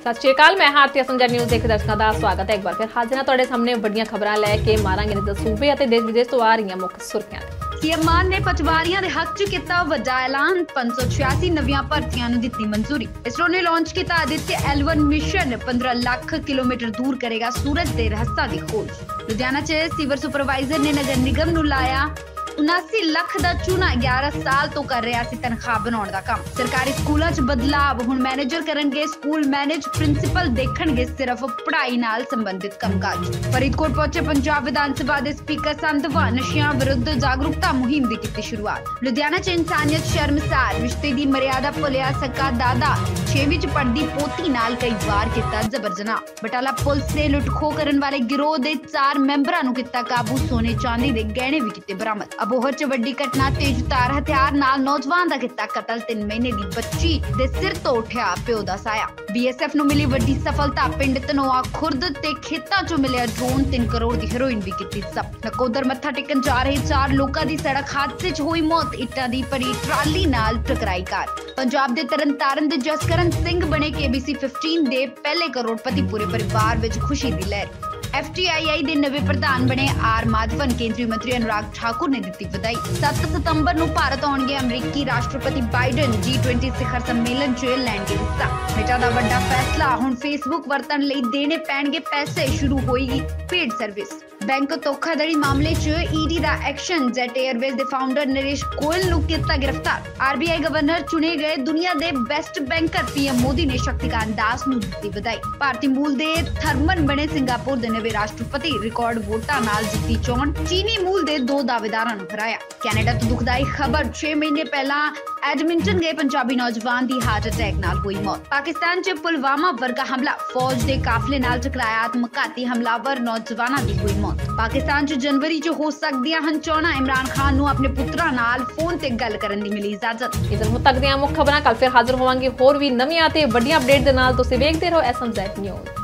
सत श्री अकाल, मैं आरती असंजर न्यूज़ देख दर्शकों का स्वागत है। एक बार फिर हाजिर हाँ तुहाडे सामने बड़ियां खबरां लैके मारांगे नज़र सूबे और देश विदेश तो आ रही मुख्य सुर्खियां। सीएम मान ने पटवारियां दे हक च किता वड्डा ऐलान, 586 नवीं भर्तियां नूं दित्ती मंजूरी। इसरो ने लॉन्च किया Aditya L1 mission, 15 lakh kilometre दूर करेगा सूरज के रहस्यां दी खोज। लुधियाना च सीवर सुपरवाइजर ने नगर निगम नूं लाया 79 लाख का चूना, 11 साल तो कर रहा सी तनख्वाह बनाने का काम। सरकारी स्कूलों च बदलाव, हुण मैनेजर करनगे स्कूल मैनेज, प्रिंसीपल देखणगे सिर्फ पढ़ाई नाल संबंधित कामकाज। फरीदकोट पहुंचे पंजाब विधान सभा के स्पीकर संधवा, नशियां विरुद्ध जागरूकता मुहिम की की शुरुआत। लुधियाना च इंसानियत शर्मसार, रिश्ते की मर्यादा भुलिया सका दादा, 6वीं च पढ़दी पोती नाल कई बार किया जबर जनाह। बटाला पुलिस ने लुट खो करने वाले गिरोह के 4 मैंबरां नूं किया काबू, सोने चांदी के गहने भी किए बरामद। अबोहर च वड्डी घटना, तेज धार हथियार नाल नौजवान दा किता कतल, 3 महीने की बच्ची दे सिर तो उठिया प्यो दा साया। BSF नूं मिली वड्डी सफलता, पिंड धनोआ खुर्द ते खेतां चों मिलिया ड्रोन, 3 करोड़ की हेरोइन भी कीती जब्त। नकोदर मत्था टेकन जा रहे 4 लोगों की सड़क हादसे च हुई मौत, इट्टां दी भरी ट्राली नाल टकराई कार। पंजाब दे तरनतारन दे जसकरण सिंह बने KBC 15 दे पहले करोड़पति, पूरे परिवार विच खुशी दी लहर। FTII दे नवे प्रधान बने R माधवन, केंद्रीय मंत्री अनुराग ठाकुर ने दी बधाई। 7 सितंबर नूं भारत आउणगे अमरीकी राष्ट्रपति बाइडन, G20 शिखर सम्मेलन च लैणगे हिस्सा। मेटा दा वड्डा फैसला, हुण फेसबुक वरतण लई देने पैणगे पैसे, शुरू होएगी पेड सर्विस। बैंक धोखाधड़ी मामले च ED दा एक्शन, जेट एयरवेज दे फाउंडर नरेश गोयल नूं कीता गिरफ्तार। RBI गवर्नर चुने गए दुनिया दे बेस्ट बैंकर, PM मोदी ने शक्तिकांत दास नूं दी बधाई। भारतीय मूल दे थर्मन बने सिंगापुर दे नवे राष्ट्रपति, रिकॉर्ड वोटां नाल जीती चोण। चीनी मूल दे 2 दावेदारां नूं हराया। कैनेडा तो दुखदाई खबर, 6 महीने पहला एडमिंटन गए पंजाबी नौजवान की हार्ट अटैक नाल हुई मौत। पाकिस्तान च पुलवामा वर्गा हमला, फौज के काफले नाल टकराया आत्मघाती हमलावर, नौजवानां दी हुई मौत। पाकिस्तान च जनवरी च हो सकदियां हन चोणां, इमरान खान नूं अपने पुत्तरां नाल फोन ते गल करन दी मिली इजाजत। इधर हुण तक दीआं मुख्य खबरां, कल फिर हाजिर होवांगे होर भी नवीआं ते वड्डियां अपडेट दे नाल। तुसीं वेखदे रहो SMZ न्यूज़।